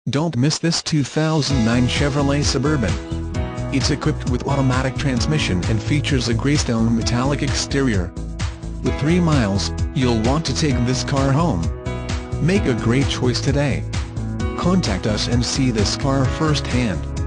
Don't miss this 2009 Chevrolet Suburban. It's equipped with automatic transmission and features a greystone metallic exterior. With 3 miles, you'll want to take this car home. Make a great choice today. Contact us and see this car firsthand.